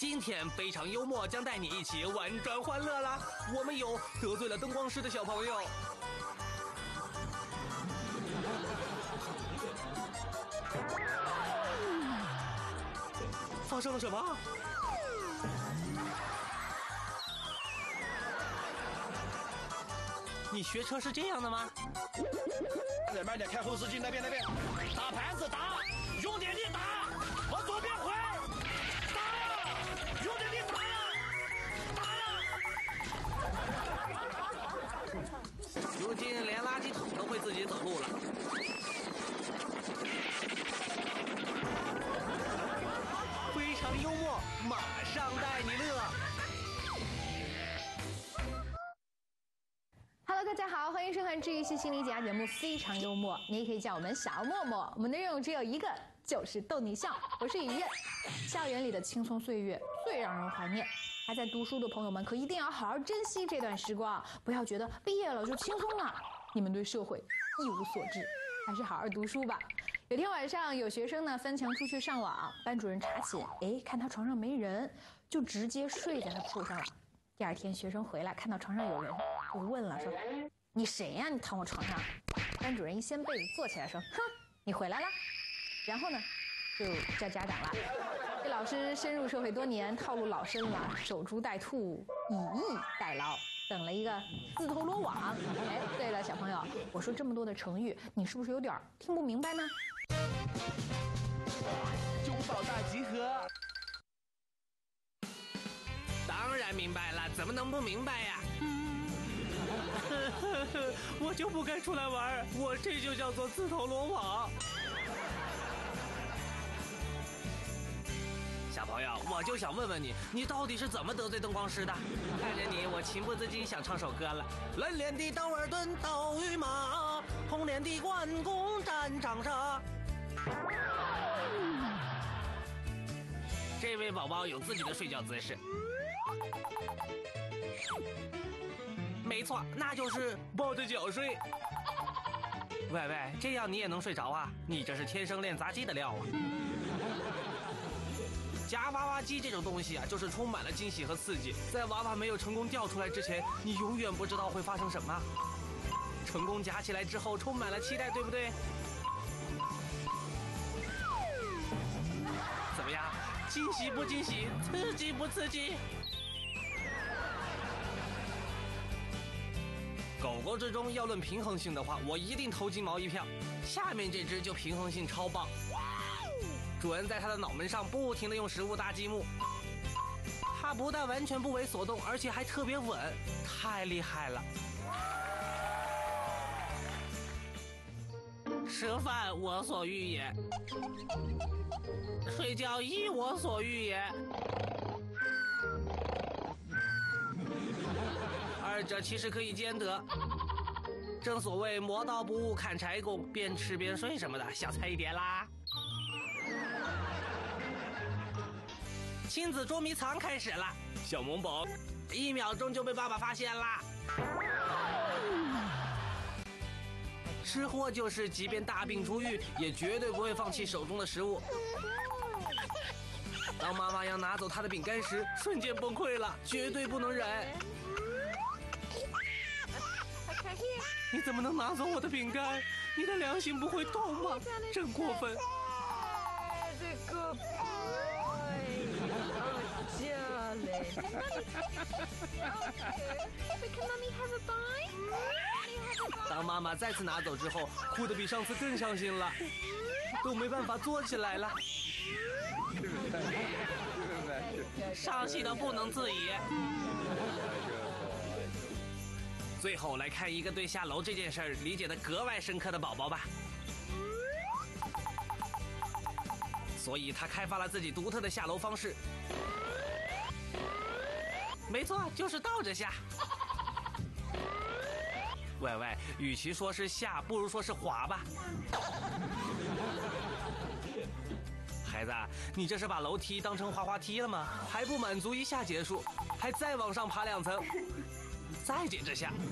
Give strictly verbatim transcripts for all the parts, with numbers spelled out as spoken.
今天非常幽默将带你一起玩转欢乐啦！我们有得罪了灯光师的小朋友，发生了什么？你学车是这样的吗？ 慢点慢点，看后视镜那边那边，打盘子打，用点力打，往左边回，打，用点力打，打。 如今连垃圾桶都会自己走路了。非常幽默，马上带你乐。 Hello， 大家好，欢迎收看治愈系心理解压节目《非常幽默》，你也可以叫我们小默默。我们的任务只有一个，就是逗你笑。我是雨燕。校园里的轻松岁月最让人怀念，还在读书的朋友们可一定要好好珍惜这段时光，不要觉得毕业了就轻松了。你们对社会一无所知，还是好好读书吧。有天晚上，有学生呢翻墙出去上网，班主任查寝，哎，看他床上没人，就直接睡在他铺上了。第二天学生回来看到床上有人，就问了，说你谁呀、啊？你躺我床上？班主任一掀被子坐起来说，哼，你回来了。然后呢就叫家长了。这老师深入社会多年，套路老深了，守株待兔，以逸待劳，等了一个自投罗网。哎，对了，小朋友，我说这么多的成语，你是不是有点听不明白呢？ 中宝大集合。当然明白了，怎么能不明白呀？我就不该出来玩，我这就叫做自投罗网。小朋友，我就想问问你，你到底是怎么得罪灯光师的？看着你，我情不自禁想唱首歌了。蓝脸的道尔顿斗御马，红脸的关公战长沙。这位宝宝有自己的睡觉姿势。没错，那就是抱着脚睡。喂喂，这样你也能睡着啊？你这是天生练杂技的料啊！夹娃娃机这种东西啊，就是充满了惊喜和刺激。在娃娃没有成功掉出来之前，你永远不知道会发生什么。成功夹起来之后，充满了期待，对不对？怎么样？惊喜不惊喜？刺激不刺激？狗狗之中要论平衡性的话，我一定投金毛一票。下面这只就平衡性超棒，主人在它的脑门上不停地用食物搭积木，它不但完全不为所动，而且还特别稳，太厉害了。吃饭我所欲也，睡觉亦我所欲也。二者其实可以兼得，正所谓磨刀不误砍柴工，边吃边睡什么的，小菜一碟啦。亲子捉迷藏开始了，小萌宝一秒钟就被爸爸发现啦。吃货就是即便大病初愈，也绝对不会放弃手中的食物。当妈妈要拿走他的饼干时，瞬间崩溃了，绝对不能忍。你怎么能拿走我的饼干？你的良心不会痛吗？真过分！当妈妈再次拿走之后，哭得比上次更伤心了，都没办法坐起来了，伤心的不能自已。最后来看一个对下楼这件事儿理解的格外深刻的宝宝吧。所以他开发了自己独特的下楼方式。没错，就是倒着下。喂喂，与其说是下，不如说是滑吧。孩子，你这是把楼梯当成滑滑梯了吗？还不满足一下结束，还再往上爬两层。再接着下，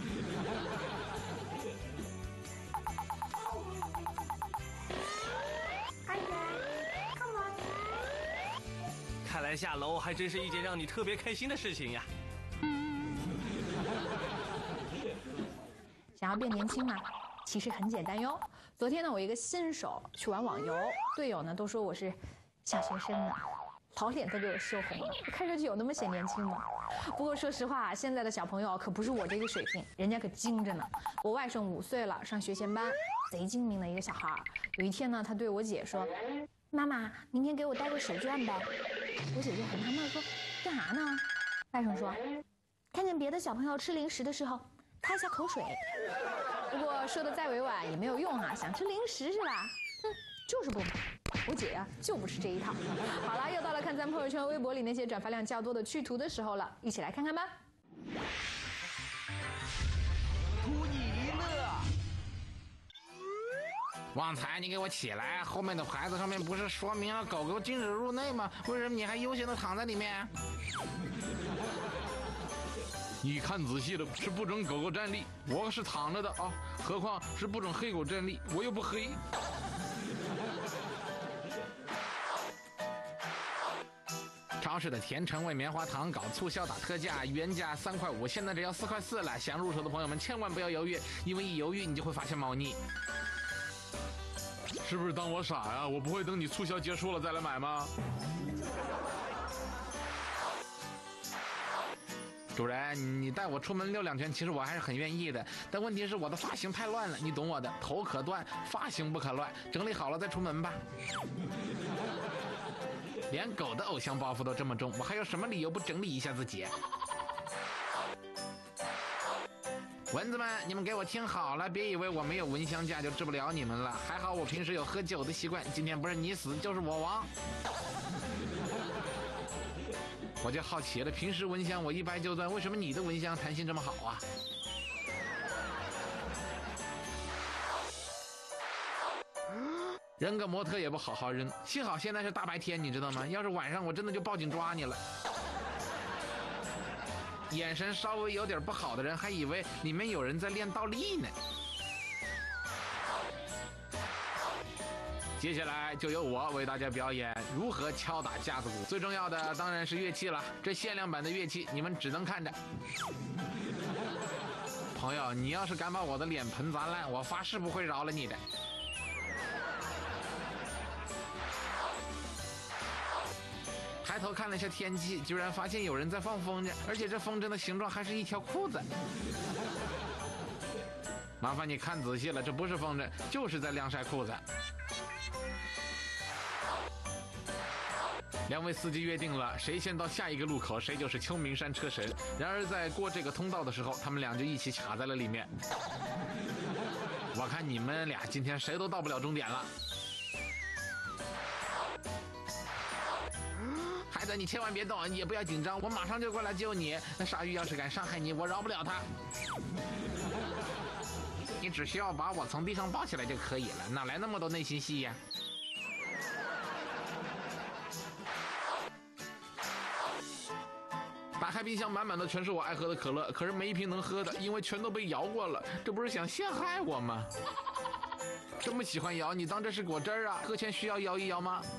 看来咱下楼还真是一件让你特别开心的事情呀。 想要变年轻吗？其实很简单哟。昨天呢，我一个新手去玩网游，队友呢都说我是小学生呢，老脸都被我羞红了，看上去有那么显年轻吗？不过说实话，现在的小朋友可不是我这个水平，人家可精着呢。我外甥五岁了，上学前班，贼精明的一个小孩。有一天呢，他对我姐说：“妈妈，明天给我带个手绢呗。”我姐就很纳闷说：“干啥呢？”外甥说：“看见别的小朋友吃零食的时候，擦一下口水。”不过说的再委婉也没有用啊，想吃零食是吧？哼，就是不买。我姐呀、啊、就不吃这一套。好了，又到了看咱朋友圈、微博里那些转发量较多的去图的时候了，一起来看看吧。 图你乐。 旺财，你给我起来！后面的牌子上面不是说明了狗狗禁止入内吗？为什么你还悠闲的躺在里面？ 你看仔细了，是不准狗狗站立，我是躺着的啊，何况是不准黑狗站立，我又不黑。 超市的甜橙味棉花糖搞促销打特价，原价三块五，现在只要四块四了。想入手的朋友们千万不要犹豫，因为一犹豫你就会发现猫腻。 是不是当我傻呀？我不会等你促销结束了再来买吗？ 主人，你带我出门溜两圈，其实我还是很愿意的。但问题是我的发型太乱了，你懂我的，头可断，发型不可乱。整理好了再出门吧。连狗的偶像包袱都这么重，我还有什么理由不整理一下自己？蚊子们，你们给我听好了，别以为我没有蚊香架就治不了你们了。还好我平时有喝酒的习惯，今天不是你死就是我亡。我就好奇了，平时蚊香我一掰就断，为什么你的蚊香弹性这么好啊？扔个模特也不好好扔，幸好现在是大白天，你知道吗？要是晚上我真的就报警抓你了。眼神稍微有点不好的人还以为里面有人在练倒立呢。接下来就由我为大家表演如何敲打架子鼓，最重要的当然是乐器了。这限量版的乐器你们只能看着。朋友，你要是敢把我的脸盆砸烂，我发誓不会饶了你的。抬头看了一下天气，居然发现有人在放风筝，而且这风筝的形状还是一条裤子。麻烦你看仔细了，这不是风筝，就是在晾晒裤子。两位司机约定了，谁先到下一个路口，谁就是秋名山车神。然而在过这个通道的时候，他们俩就一起卡在了里面。我看你们俩今天谁都到不了终点了。孩子，你千万别动，也不要紧张，我马上就过来救你。那鲨鱼要是敢伤害你，我饶不了他。你只需要把我从地上抱起来就可以了，哪来那么多内心戏呀？打开冰箱，满满的全是我爱喝的可乐，可是没一瓶能喝的，因为全都被摇过了。这不是想陷害我吗？这么喜欢摇，你当这是果汁儿啊？喝前需要摇一摇吗？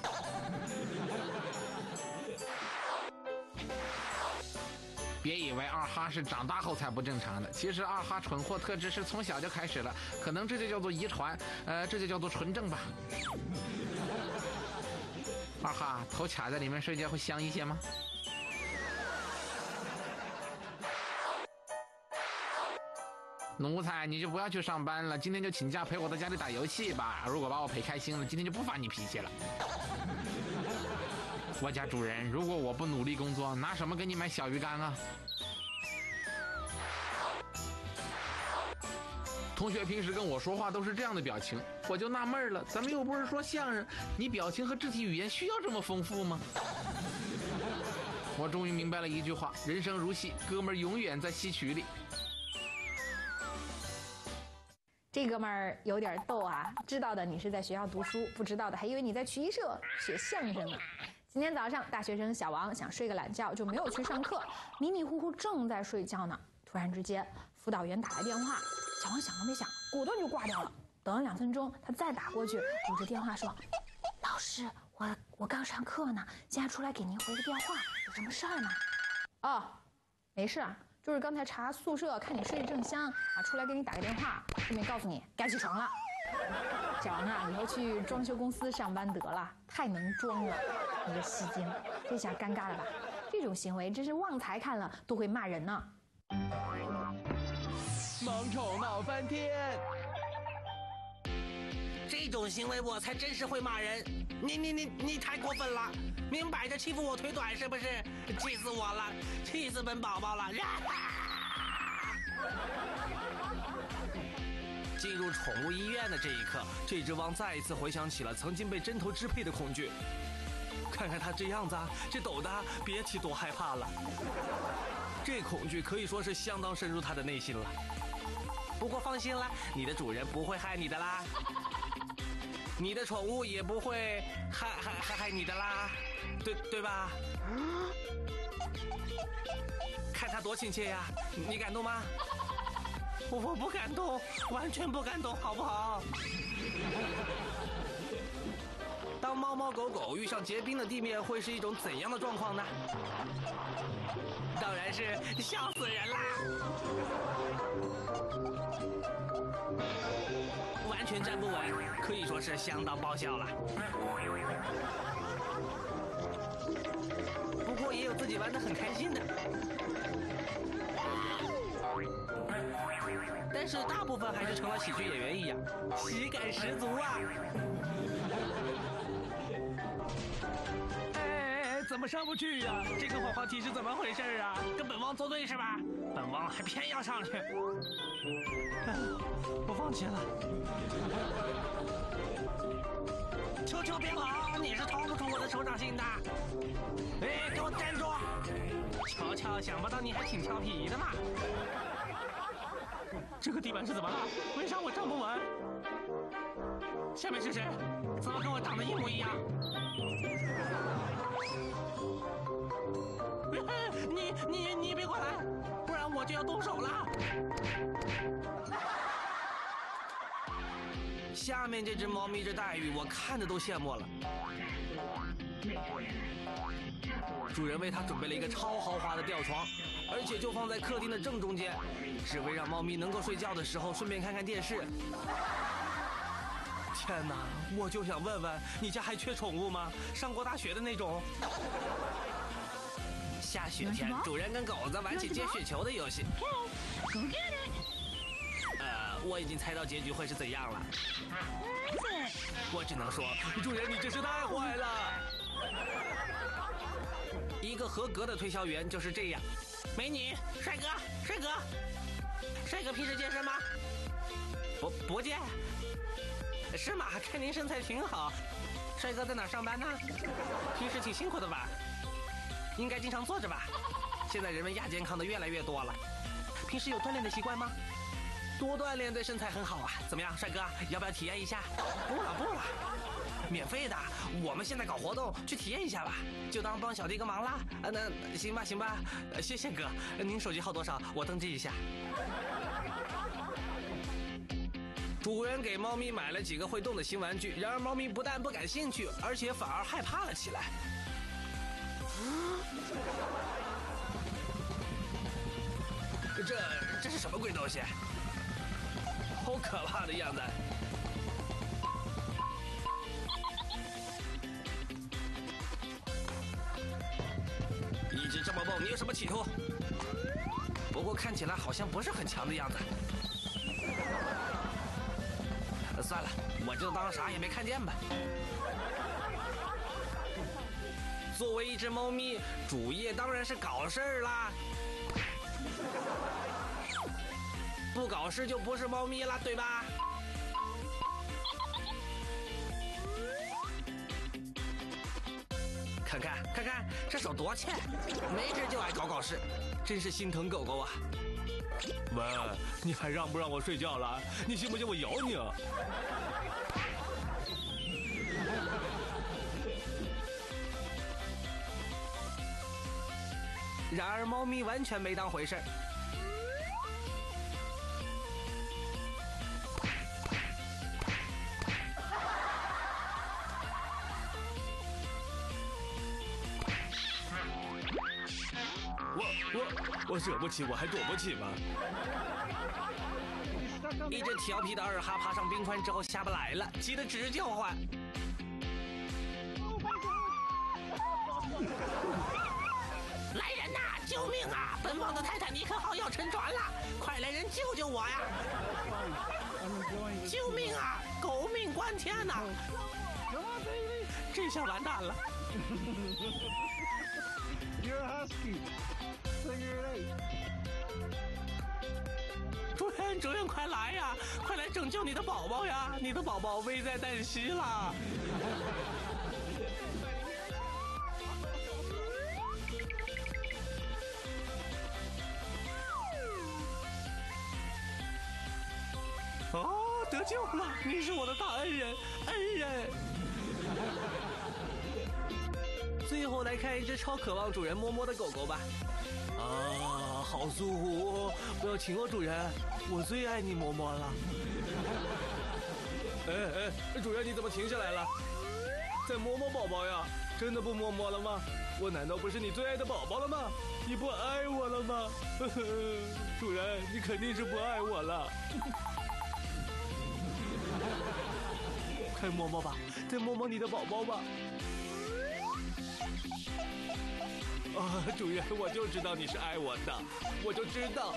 别以为二哈是长大后才不正常的，其实二哈蠢货特质是从小就开始了，可能这就叫做遗传，呃，这就叫做纯正吧。二哈，头卡在里面睡觉会香一些吗？奴才，你就不要去上班了，今天就请假陪我在家里打游戏吧。如果把我陪开心了，今天就不发你脾气了。我家主人，如果我不努力工作，拿什么给你买小鱼干啊？同学平时跟我说话都是这样的表情，我就纳闷了，咱们又不是说相声，你表情和肢体语言需要这么丰富吗？我终于明白了一句话：人生如戏，哥们儿永远在戏曲里。 这哥们儿有点逗啊，知道的你是在学校读书，不知道的还以为你在曲艺社学相声呢。今天早上，大学生小王想睡个懒觉，就没有去上课，迷迷糊糊正在睡觉呢，突然之间辅导员打来电话，小王想都没想，果断就挂掉了。等了两分钟，他再打过去，捂着电话说：“老师，我我刚上课呢，现在出来给您回个电话，有什么事儿吗？哦，没事啊，就是刚才查宿舍，看你睡得正香啊，出来给你打个电话，顺便告诉你该起床了。小王啊，以后去装修公司上班得了，太能装了，你这戏精，这下尴尬了吧？这种行为真是旺财看了都会骂人呢。 萌宠闹翻天， 这种行为我才真是会骂人。你你你你太过分了，明摆着欺负我腿短是不是？气死我了，气死本宝宝了！进入宠物医院的这一刻，这只汪再一次回想起了曾经被针头支配的恐惧。看看它这样子啊，这抖的别提多害怕了。这恐惧可以说是相当深入它的内心了。不过放心啦，你的主人不会害你的啦，你的宠物也不会害害害害你的啦，对对吧？看它多亲切呀，你感动吗？我不感动，完全不感动，好不好？当猫猫狗狗遇上结冰的地面，会是一种怎样的状况呢？当然是笑死人啦！完全站不稳，可以说是相当爆笑了。不过也有自己玩得很开心的。但是大部分还是成了喜剧演员一样，喜感十足啊！哎，怎么上不去呀、啊？这个滑滑梯是怎么回事啊？跟本王作对是吧？本王还偏要上去，哎、我放弃了。求求别跑，你是逃不出我的手掌心的！哎，给我站住！瞧瞧，想不到你还挺调皮的嘛！这个地板是怎么了？为啥我站不稳？下面是谁？怎么跟我长得一模一样？你你你别过来，不然我就要动手了。下面这只猫咪这待遇，我看着都羡慕了。主人为它准备了一个超豪华的吊床，而且就放在客厅的正中间，只为让猫咪能够睡觉的时候顺便看看电视。天哪，我就想问问，你家还缺宠物吗？上过大学的那种？下雪天，主人跟狗子玩起接雪球的游戏。呃，我已经猜到结局会是怎样了。我只能说，主人你真是太坏了。一个合格的推销员就是这样。美女，帅哥，帅哥，帅哥平时健身吗？不不健。是吗？看您身材挺好。帅哥在哪儿上班呢？平时挺辛苦的吧？应该经常坐着吧？现在人们亚健康的越来越多了。平时有锻炼的习惯吗？多锻炼对身材很好啊。怎么样，帅哥，要不要体验一下？不了不了，免费的。我们现在搞活动，去体验一下吧，就当帮小弟个忙啦。啊，那行吧行吧，谢谢哥。您手机号多少？我登记一下。主人给猫咪买了几个会动的新玩具，然而猫咪不但不感兴趣，而且反而害怕了起来。这这是什么鬼东西？好可怕的样子！一只这么笨，你有什么企图？不过看起来好像不是很强的样子。算了，我就当啥也没看见吧。作为一只猫咪，主业当然是搞事儿啦。不搞事就不是猫咪了，对吧？看看看看，这手多欠，没事就爱搞搞事，真是心疼狗狗啊！喂，你还让不让我睡觉了？你信不信我咬你啊？然而，猫咪完全没当回事儿。 我我惹不起，我还躲不起吗？ 一只调皮的二哈爬上冰川之后下不来了，急得直叫唤。来人呐！救命啊！奔放的泰坦尼克号要沉船了，快来人救救我呀！救命啊！狗命关天呐！这下完蛋了。 You're a husky, so you're late. 主人，主人，快来呀！快来拯救你的宝宝呀！你的宝宝危在旦夕了。哦，得救了！你是我的大恩人，恩人。最后来看一只超渴望主人摸摸的狗狗吧。啊，好舒服！不要亲我，主人，我最爱你摸摸了。哎哎，主人你怎么停下来了？再摸摸宝宝呀？真的不摸摸了吗？我难道不是你最爱的宝宝了吗？你不爱我了吗？呵呵，主人，你肯定是不爱我了。快摸摸吧，再摸摸你的宝宝吧。啊，主人，我就知道你是爱我的，我就知道。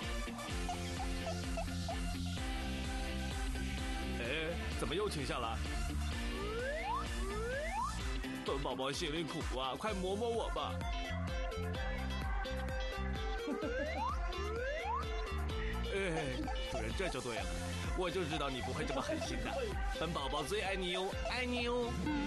哎，怎么又停下了？本宝宝心里苦啊，快摸摸我吧。哎，主人，这就对了，我就知道你不会这么狠心的。本宝宝最爱你哟，爱你哟。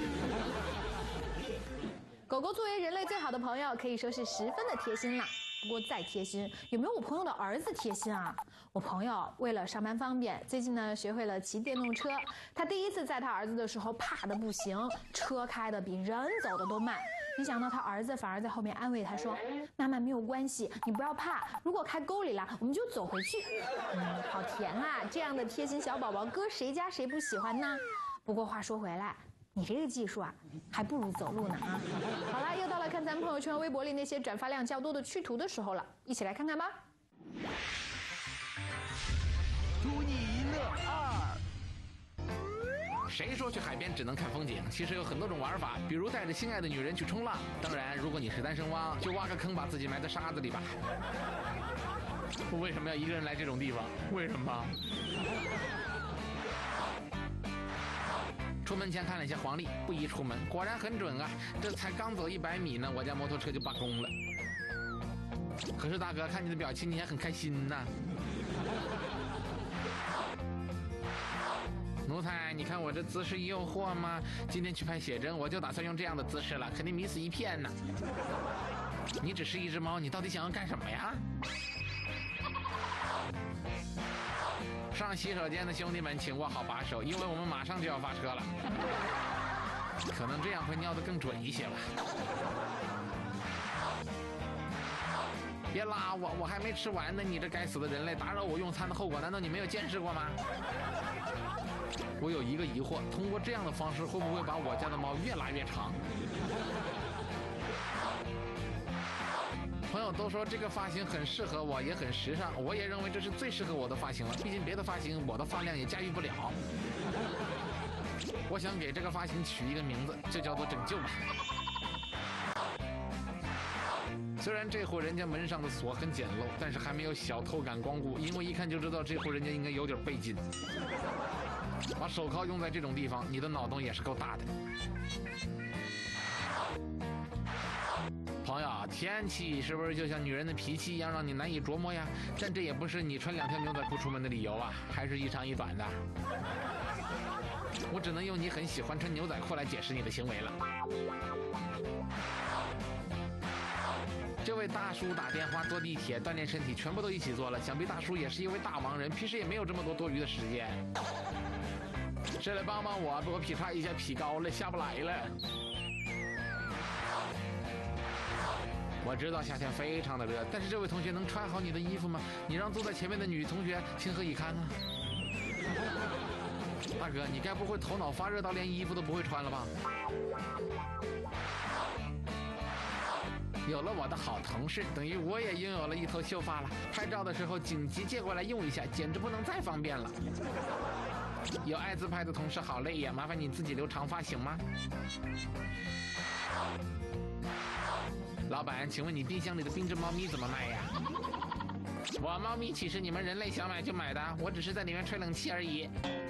狗狗作为人类最好的朋友，可以说是十分的贴心了。不过再贴心，有没有我朋友的儿子贴心啊？我朋友为了上班方便，最近呢学会了骑电动车。他第一次载他儿子的时候，怕得不行，车开得比人走的都慢。没想到他儿子反而在后面安慰他说：“妈妈没有关系，你不要怕，如果开沟里了，我们就走回去。”嗯，好甜啊！这样的贴心小宝宝，搁谁家谁不喜欢呢？不过话说回来，你这个技术啊，还不如走路呢啊！好啦，又到了看咱们朋友圈、微博里那些转发量较多的趣图的时候了，一起来看看吧。 图你一乐二。 谁说去海边只能看风景？其实有很多种玩法，比如带着心爱的女人去冲浪。当然，如果你是单身汪，就挖个坑把自己埋在沙子里吧。我为什么要一个人来这种地方？为什么？出门前看了一下黄历，不宜出门，果然很准啊！这才刚走一百米呢，我家摩托车就罢工了。可是大哥，看你的表情，你还很开心呐。奴才，你看我这姿势诱惑吗？今天去拍写真，我就打算用这样的姿势了，肯定迷死一片呢。你只是一只猫，你到底想要干什么呀？上洗手间的兄弟们，请握好把手，因为我们马上就要发车了。可能这样会尿得更准一些吧。别拉我，我还没吃完呢！你这该死的人类，打扰我用餐的后果，难道你没有见识过吗？我有一个疑惑，通过这样的方式，会不会把我家的猫越拉越长？朋友都说这个发型很适合我，也很时尚，我也认为这是最适合我的发型了。毕竟别的发型，我的发量也驾驭不了。我想给这个发型取一个名字，就叫做拯救吧。虽然这户人家门上的锁很简陋，但是还没有小偷敢光顾，因为一看就知道这户人家应该有点背劲。把手铐用在这种地方，你的脑洞也是够大的。朋友，天气是不是就像女人的脾气一样让你难以琢磨呀？但这也不是你穿两条牛仔裤出门的理由啊，还是一长一短的。我只能用你很喜欢穿牛仔裤来解释你的行为了。这位大叔打电话、坐地铁、锻炼身体，全部都一起做了。想必大叔也是一位大忙人，平时也没有这么多多余的时间。谁来帮帮我，给我劈叉一下，劈高了，下不来了。我知道夏天非常的热，但是这位同学能穿好你的衣服吗？你让坐在前面的女同学情何以堪呢？大哥，你该不会头脑发热到连衣服都不会穿了吧？ 有了我的好同事，等于我也拥有了一头秀发了。拍照的时候紧急借过来用一下，简直不能再方便了。有爱自拍的同事好累呀，麻烦你自己留长发行吗？老板，请问你冰箱里的冰镇猫咪怎么卖呀？我猫咪岂是你们人类想买就买的？我只是在里面吹冷气而已。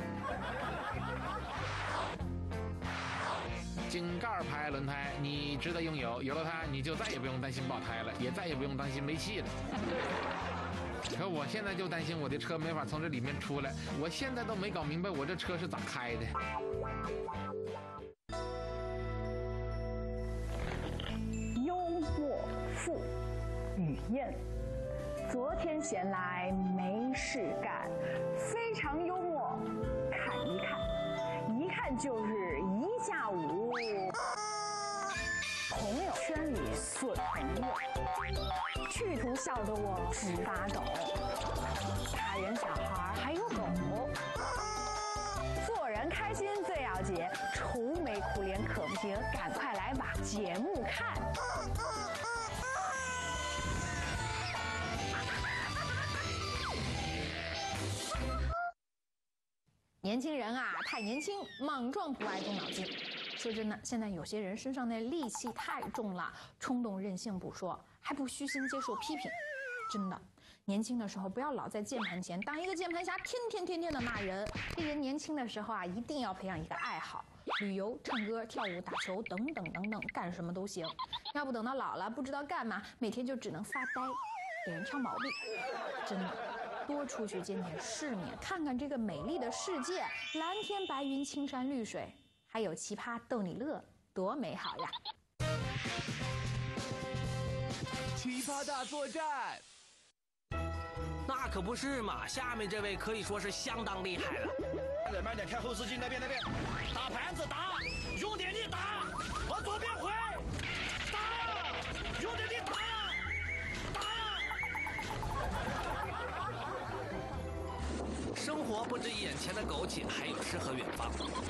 井盖牌轮胎，你值得拥有，有了它，你就再也不用担心爆胎了，也再也不用担心没气了。可我现在就担心我的车没法从这里面出来，我现在都没搞明白我这车是咋开的。 幽默赋语燕，昨天闲来没事干，非常幽默，看一看，一看就是一下午。朋友圈里损朋友，去图笑得我直发抖。大人小孩还有狗，做人开心最要紧，愁眉苦脸可不行，赶快来把节目看。 年轻人啊，太年轻，莽撞不爱动脑筋。说真的，现在有些人身上的戾气太重了，冲动任性不说，还不虚心接受批评。真的，年轻的时候不要老在键盘前当一个键盘侠，天天天天的骂人。这人年轻的时候啊，一定要培养一个爱好，旅游、唱歌、跳舞、打球等等等等，干什么都行。要不等到老了不知道干嘛，每天就只能发呆，给人挑毛病。真的。多出去见见世面，看看这个美丽的世界，蓝天白云、青山绿水，还有奇葩逗你乐，多美好呀！ 奇葩大作战， 那可不是嘛，下面这位可以说是相当厉害了。 慢点慢点，看后视镜那边那边，打盘子打，用点力打，往左边回，打，用点力打。 生活不止眼前的苟且，还有诗和远方。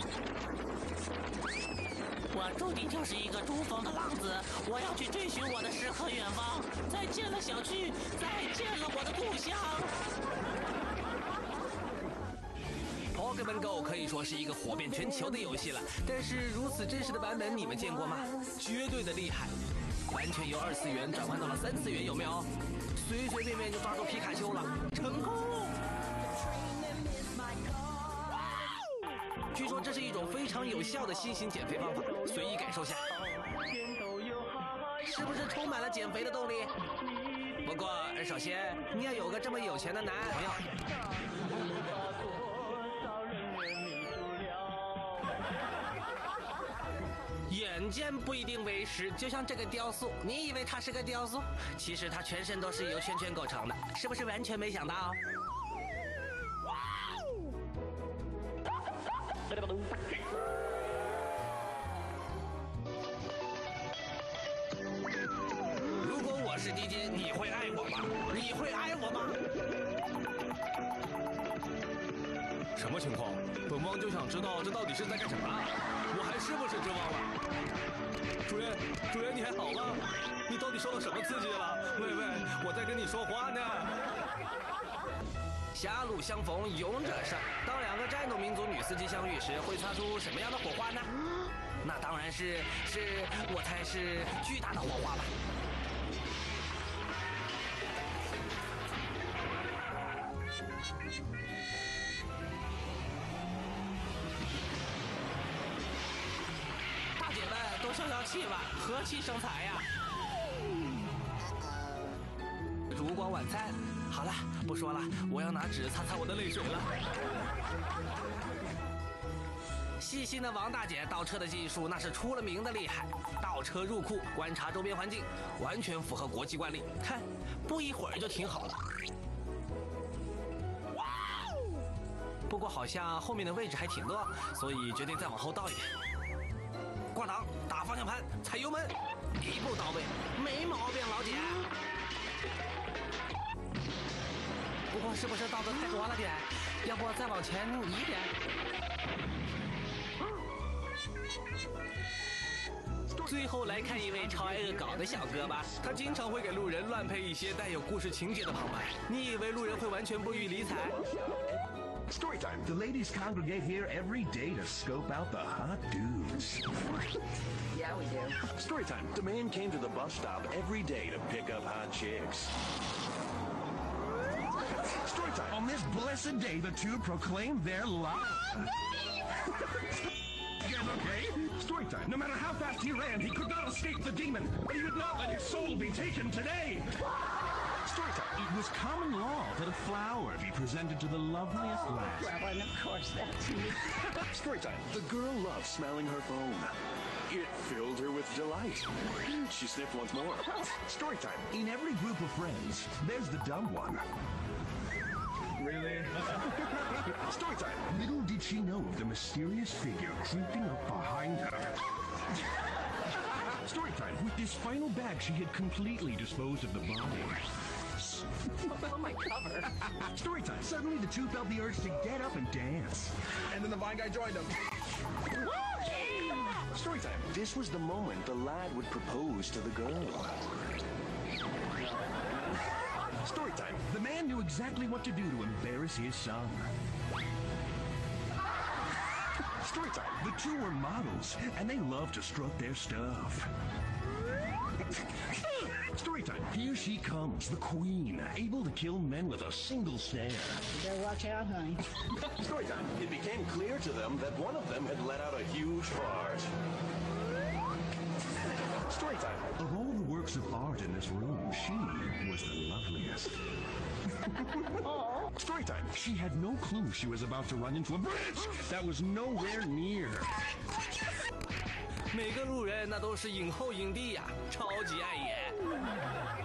我注定就是一个珠峰的浪子，我要去追寻我的诗和远方。再见了小区，再见了我的故乡。 Pokemon Go 可以说是一个火遍全球的游戏了，但是如此真实的版本你们见过吗？绝对的厉害，完全由二次元转换到了三次元，有没有？随随便便就抓住皮卡丘了，成功！据说这是一种非常有效的新型减肥方法，随意感受下，是不是充满了减肥的动力？不过首先你要有个这么有钱的男朋友。眼见不一定为实，就像这个雕塑，你以为它是个雕塑，其实它全身都是由圈圈构成的，是不是完全没想到？如果我是D J，你会爱我吗？你会爱我吗？什么情况？本王就想知道这到底是在干什么？我还是不是之王了？主任，主任你还好吗？你到底受到什么刺激了？喂喂，我在跟你说话呢。狭路相逢勇者胜，当两个战斗民族女司机相遇时，会擦出什么样的火花呢？那当然是，是我猜是巨大的火花吧。大姐们都消消气吧，和气生财呀！烛光晚餐，好了，不说了，我要拿纸擦擦我的泪水了。细心的王大姐倒车的技术那是出了名的厉害，倒车入库，观察周边环境，完全符合国际惯例。看，不一会儿就停好了。不过好像后面的位置还挺多，所以决定再往后倒一点。挂档，打方向盘，踩油门，一步到位，没毛病，老姐。不过是不是倒的太多了点？要不再往前移点？ 最后来看一位超爱恶搞的小哥吧，他经常会给路人乱配一些带有故事情节的旁白。你以为路人会完全不予理睬？ Story time. The ladies congregate here every day to scope out the hot dudes. Yeah, we do. Story time. The man came to the bus stop every day to pick up hot chicks. Story time. On this blessed day, the two proclaimed their love. Yes, okay. Story time. No matter how fast he ran, he could not escape the demon, but he would not let his soul be taken today. Story time. It was common law that a flower be presented to the loveliest lass. Well, and of course that's me. Story time. The girl loved smelling her phone. It filled her with delight. She sniffed once more. Story time. In every group of friends, there's the dumb one. Really? Story time. Little did she know of the mysterious figure creeping up behind her. Story time. With this final bag, she had completely disposed of the body. Oh, my cover. Story time. Suddenly, the two felt the urge to get up and dance. And then the vine guy joined them. Story time. This was the moment the lad would propose to the girl. Story time. The man knew exactly what to do to embarrass his son. Story time. The two were models, and they loved to strut their stuff. Story time. Here she comes, the queen, able to kill men with a single stare. You better watch out, honey. Story time. It became clear to them that one of them had let out a huge fart. Story time. Of all the works of art in this room, she was the loveliest. Story time. She had no clue she was about to run into a bridge that was nowhere near. 每个路人那都是影后影帝呀，超级碍眼。